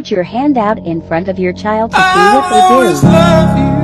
Put your hand out in front of your child to see what they do. Love you.